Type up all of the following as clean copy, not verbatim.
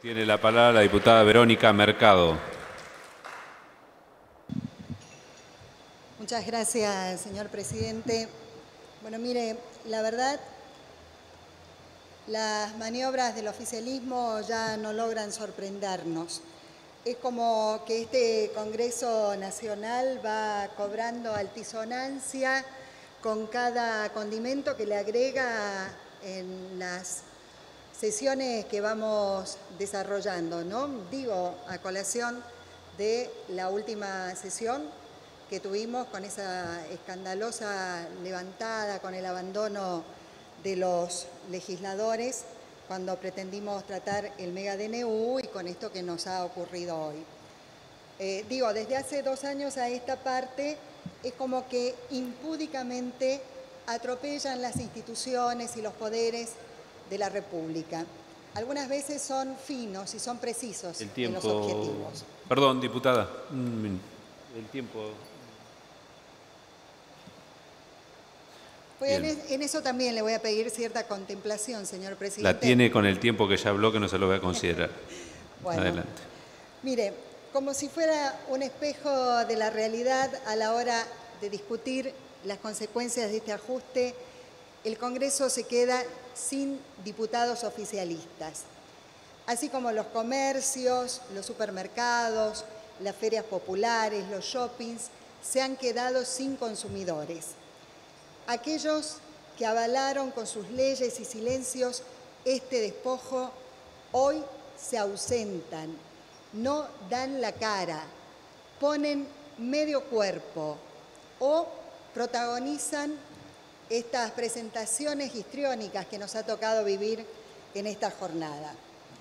Tiene la palabra la diputada Verónica Mercado. Muchas gracias, señor presidente. Bueno, mire, la verdad, las maniobras del oficialismo ya no logran sorprendernos. Es como que este Congreso Nacional va cobrando altisonancia con cada condimento que le agrega en las sesiones que vamos desarrollando, ¿no? Digo, a colación de la última sesión que tuvimos con esa escandalosa levantada, con el abandono de los legisladores, cuando pretendimos tratar el mega DNU y con esto que nos ha ocurrido hoy. Digo, desde hace 2 años a esta parte es como que impúdicamente atropellan las instituciones y los poderes de la República. Algunas veces son finos y son precisos en los objetivos. Perdón, diputada, el tiempo. Pues en eso también le voy a pedir cierta contemplación, señor presidente. La tiene con el tiempo que ya habló, que no se lo voy a considerar. Bueno, adelante. Mire, como si fuera un espejo de la realidad a la hora de discutir las consecuencias de este ajuste, el Congreso se queda sin diputados oficialistas, así como los comercios, los supermercados, las ferias populares, los shoppings, se han quedado sin consumidores. Aquellos que avalaron con sus leyes y silencios este despojo, hoy se ausentan, no dan la cara, ponen medio cuerpo o protagonizan estas presentaciones histriónicas que nos ha tocado vivir en esta jornada.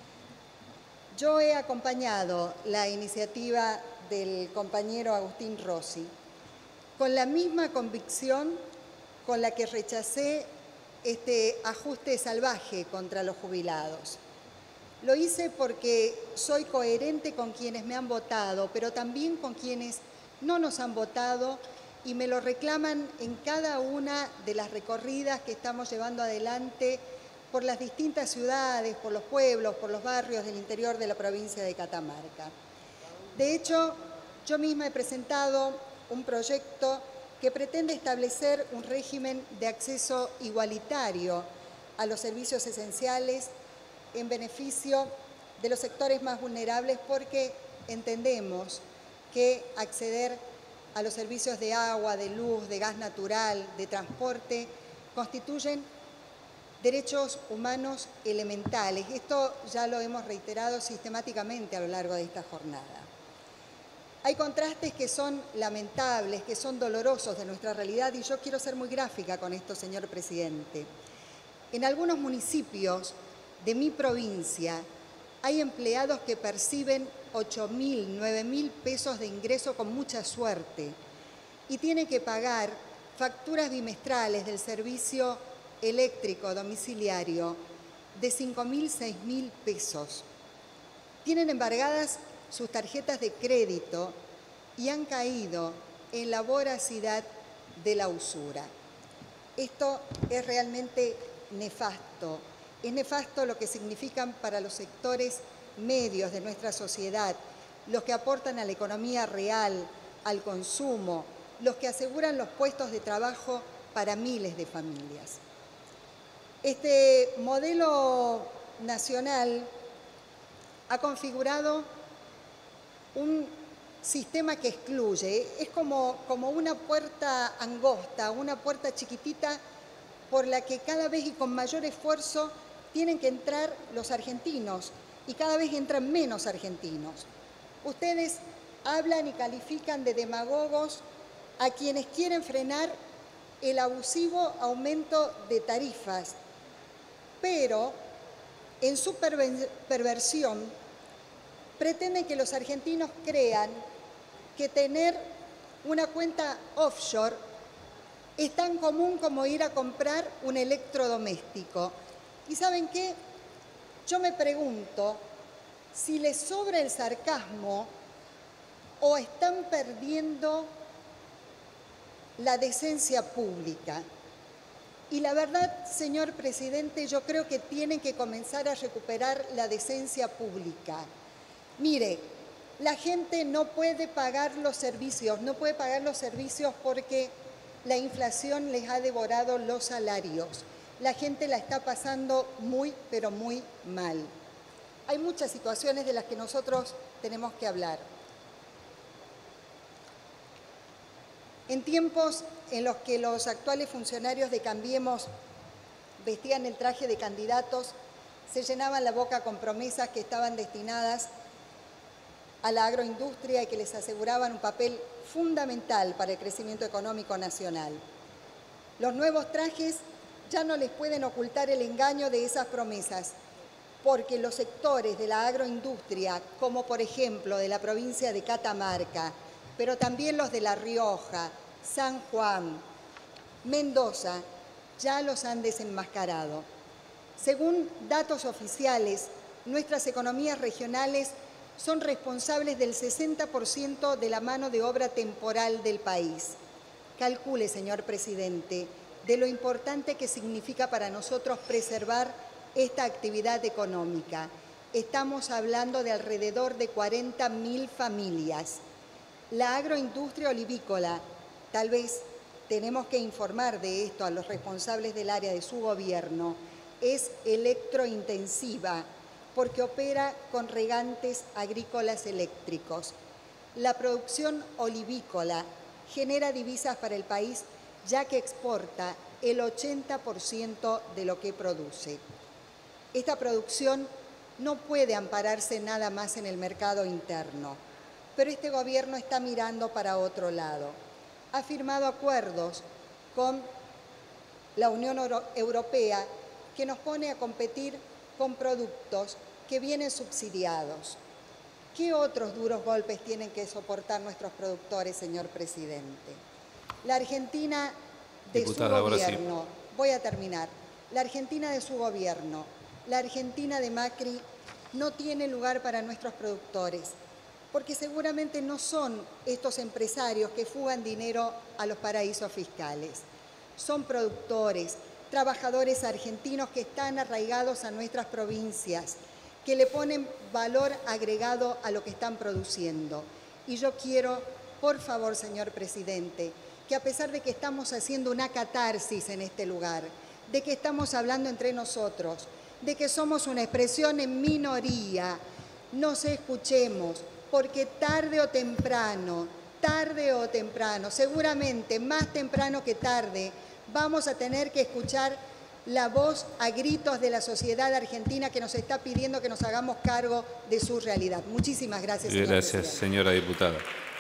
Yo he acompañado la iniciativa del compañero Agustín Rossi con la misma convicción con la que rechacé este ajuste salvaje contra los jubilados. Lo hice porque soy coherente con quienes me han votado, pero también con quienes no nos han votado y me lo reclaman en cada una de las recorridas que estamos llevando adelante por las distintas ciudades, por los pueblos, por los barrios del interior de la provincia de Catamarca. De hecho, yo misma he presentado un proyecto que pretende establecer un régimen de acceso igualitario a los servicios esenciales en beneficio de los sectores más vulnerables, porque entendemos que acceder a los servicios de agua, de luz, de gas natural, de transporte, constituyen derechos humanos elementales. Esto ya lo hemos reiterado sistemáticamente a lo largo de esta jornada. Hay contrastes que son lamentables, que son dolorosos de nuestra realidad, y yo quiero ser muy gráfica con esto, señor presidente. En algunos municipios de mi provincia hay empleados que perciben 8.000, 9.000 pesos de ingreso con mucha suerte y tienen que pagar facturas bimestrales del servicio eléctrico domiciliario de 5.000, 6.000 pesos. Tienen embargadas sus tarjetas de crédito y han caído en la voracidad de la usura. Esto es realmente nefasto. Es nefasto lo que significan para los sectores medios de nuestra sociedad, los que aportan a la economía real, al consumo, los que aseguran los puestos de trabajo para miles de familias. Este modelo nacional ha configurado un sistema que excluye. Es como una puerta angosta, una puerta chiquitita por la que cada vez y con mayor esfuerzo tienen que entrar los argentinos y cada vez entran menos argentinos. Ustedes hablan y califican de demagogos a quienes quieren frenar el abusivo aumento de tarifas, pero en su perversión pretenden que los argentinos crean que tener una cuenta offshore es tan común como ir a comprar un electrodoméstico. ¿Y saben qué? Yo me pregunto si les sobra el sarcasmo o están perdiendo la decencia pública. Y la verdad, señor presidente, yo creo que tienen que comenzar a recuperar la decencia pública. Mire, la gente no puede pagar los servicios, porque la inflación les ha devorado los salarios. La gente la está pasando muy, pero muy mal. Hay muchas situaciones de las que nosotros tenemos que hablar. En tiempos en los que los actuales funcionarios de Cambiemos vestían el traje de candidatos, se llenaban la boca con promesas que estaban destinadas a la agroindustria y que les aseguraban un papel fundamental para el crecimiento económico nacional. Los nuevos trajes ya no les pueden ocultar el engaño de esas promesas, porque los sectores de la agroindustria, como por ejemplo de la provincia de Catamarca, pero también los de La Rioja, San Juan, Mendoza, ya los han desenmascarado. Según datos oficiales, nuestras economías regionales son responsables del 60% de la mano de obra temporal del país. Calcule, señor presidente, de lo importante que significa para nosotros preservar esta actividad económica. Estamos hablando de alrededor de 40.000 familias. La agroindustria olivícola, tal vez tenemos que informar de esto a los responsables del área de su gobierno, es electrointensiva porque opera con regantes agrícolas eléctricos. La producción olivícola genera divisas para el país, ya que exporta el 80% de lo que produce. Esta producción no puede ampararse nada más en el mercado interno, pero este gobierno está mirando para otro lado. Ha firmado acuerdos con la Unión Europea que nos pone a competir con productos que vienen subsidiados. ¿Qué otros duros golpes tienen que soportar nuestros productores, señor presidente? La Argentina de su gobierno, voy a terminar, la Argentina de su gobierno, la Argentina de Macri no tiene lugar para nuestros productores, porque seguramente no son estos empresarios que fugan dinero a los paraísos fiscales. Son productores, trabajadores argentinos que están arraigados a nuestras provincias, que le ponen valor agregado a lo que están produciendo. Y yo quiero, por favor, señor presidente, que a pesar de que estamos haciendo una catarsis en este lugar, de que estamos hablando entre nosotros, de que somos una expresión en minoría, nos escuchemos, porque tarde o temprano, seguramente más temprano que tarde, vamos a tener que escuchar la voz a gritos de la sociedad argentina que nos está pidiendo que nos hagamos cargo de su realidad. Muchísimas gracias, señor presidente. Gracias, señora diputada.